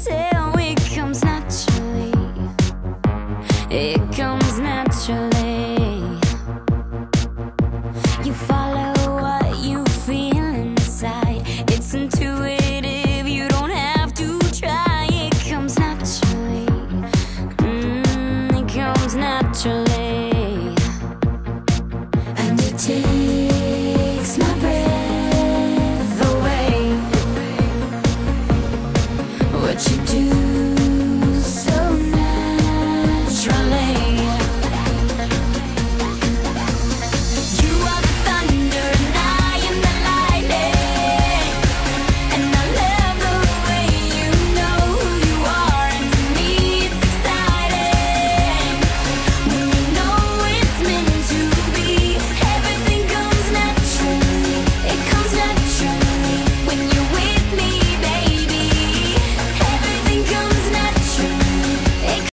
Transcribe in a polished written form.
tell. It comes naturally. It comes naturally. You follow what you feel inside. It's intuitive, you don't have to try. It comes naturally. It comes naturally. And it takes my breath away. What you do